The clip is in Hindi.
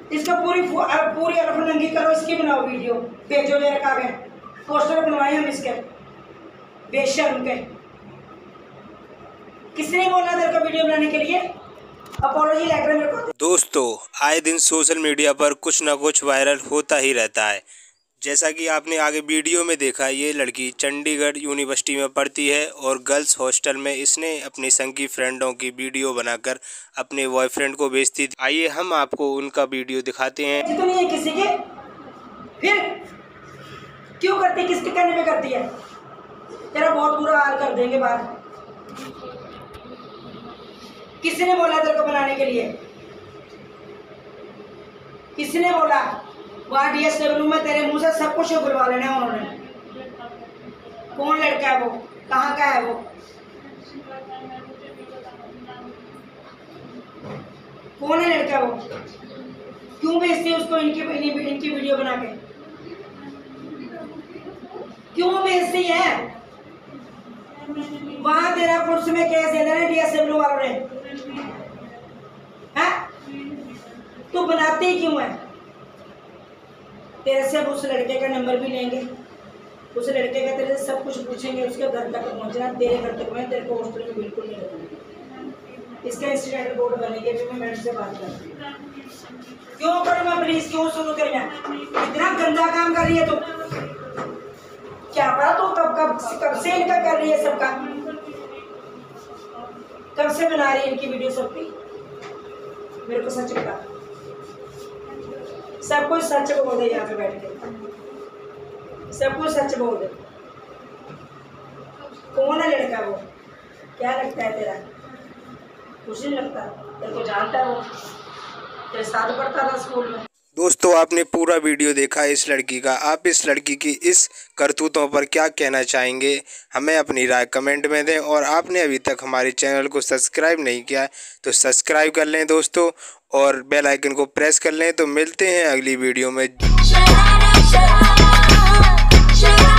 इसका पूरी अल्फनंगी करो, इसकी बनाओ वीडियो, भेजो जरा कागज, पोस्टर बनवाए हम इसके, बेशर्म के। किसने बोला तेरे को वीडियो बनाने के लिए? अपॉलॉजी लेटर मेरे को। दोस्तों, आए दिन सोशल मीडिया पर कुछ ना कुछ वायरल होता ही रहता है। जैसा कि आपने आगे वीडियो में देखा, ये लड़की चंडीगढ़ यूनिवर्सिटी में पढ़ती है और गर्ल्स हॉस्टल में इसने अपनी संग की फ्रेंडों की वीडियो बनाकर अपने बॉयफ्रेंड को भेजती थी। आइए हम आपको उनका वीडियो दिखाते हैं। तो नहीं है किसी के, फिर क्यों करती, किसके कहने पे करती है? तेरा बहुत बुरा हाल कर देंगे बाहर। किसने बोला तेरे को बनाने के लिए? किसने बोला? वहाँ DSW में तेरे मुंह से सब कुछ बुलवा लेना उन्होंने। कौन लड़का है वो? कहाँ का है वो? कौन है लड़का वो? क्यों भेजती है उसको इनकी वीडियो बना के? क्यों भेजती है? वहाँ तेरा पुलिस में केस दे देना DSW वालों ने। है? तू बनाती ही क्यों है? तेरे से उस लड़के का नंबर भी लेंगे, उस लड़के का तेरे से सब कुछ पूछेंगे, उसके घर तक पहुंचना, तेरे घर तक मैं तेरे को हॉस्टल में बिल्कुल नहीं रखूंगी। इसका इंसिडेंट रिपोर्ट बनेगी, फिर मैं मैडम से बात करती हूँ। क्यों करूँ मैं? प्लीज क्यों शुरू करना? इतना गंदा काम कर रही है तो क्या पता तो कब से इनका कर रही है सबका, कब से बना रही है इनकी वीडियो सबकी। मेरे को सच बता, सब कुछ सच बोल दे, यहाँ पे बैठ के सब कुछ सच बोल दे। कौन है लड़का वो? क्या लगता है तेरा? कुछ नहीं लगता, तेरे को जानता है वो, तेरे साथ पढ़ता था स्कूल में। दोस्तों, आपने पूरा वीडियो देखा इस लड़की का। आप इस लड़की की इस करतूतों पर क्या कहना चाहेंगे? हमें अपनी राय कमेंट में दें। और आपने अभी तक हमारे चैनल को सब्सक्राइब नहीं किया है तो सब्सक्राइब कर लें दोस्तों, और बेल आइकन को प्रेस कर लें। तो मिलते हैं अगली वीडियो में।